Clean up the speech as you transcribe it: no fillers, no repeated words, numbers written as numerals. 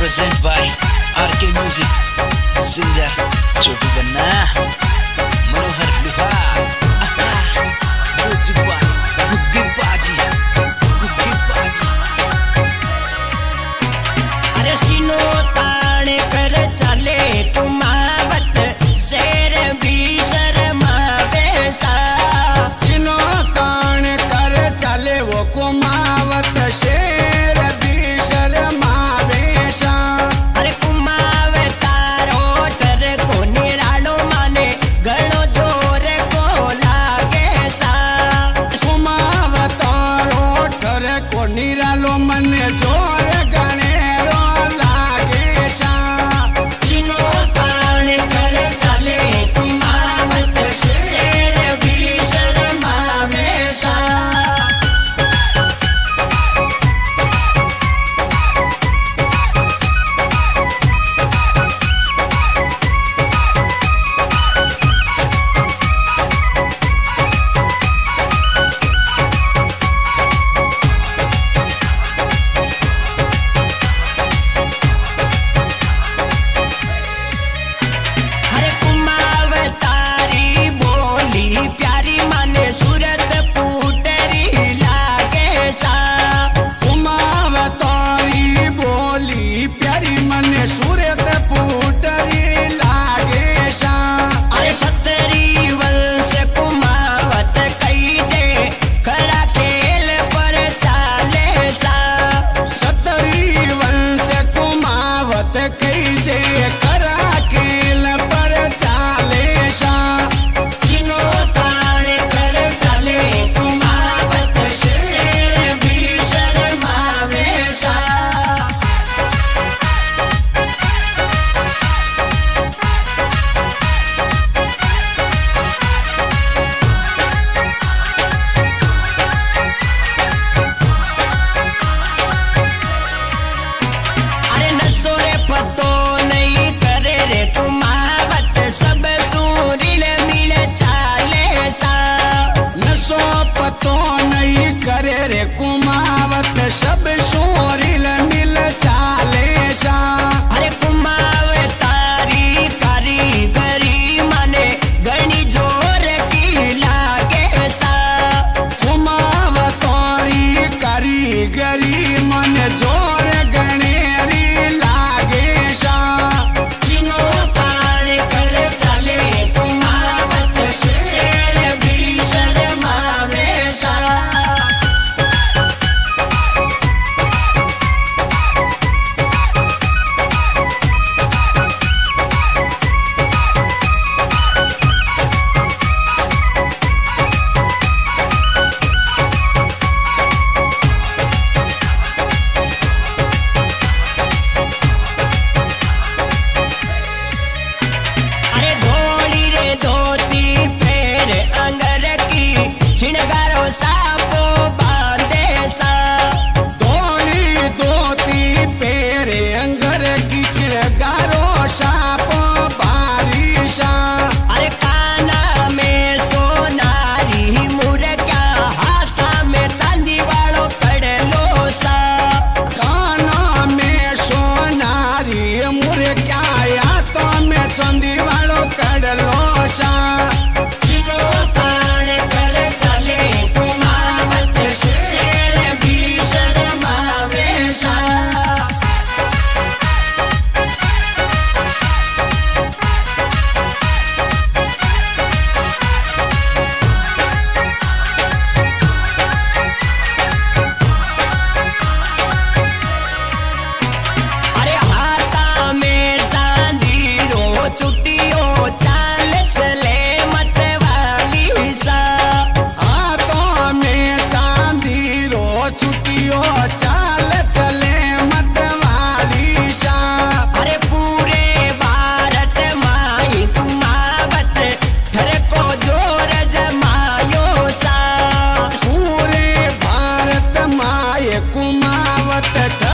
present by RK Music, Singer, Chotu Banna, Manohar Luha, Music by Guggi Baji, Guggi Baji. अरे सीनो तान कर चले कुमावत शेर भी शर्मावे सा। सीनो तान कर चले वो कुमावत शेर भी शर्मावे सा। अरे कुमावे तारो ठर को निरालो माने घणो जोर को लागे सा। कुमावत तारो ठर को निरालो मने जोर गणेरो लागे सा। सीनो तान कर चले कुमावत शेर भी शर्मावे सा। अरे कुमाव तारी बोली प्यारी माने सूरत पुटरी लागे सा। कुमावत तारी बोली प्यारी मने सूरत पुटरी लागे सा। अरे सतरी वंश कुमावत कई जे खड़ा खेल पर चाले सा। सतरी वंश कुमावत कई जे करा केल पर चाले सा। सीनो तान कर चले कुमावत शेर भी शर्मावे सा। अरे नशो रे पतो नहीं करे रे कुमावत सब सूरिल मिल चाले सा। नशो पतो नहीं करे रे कुमावत सब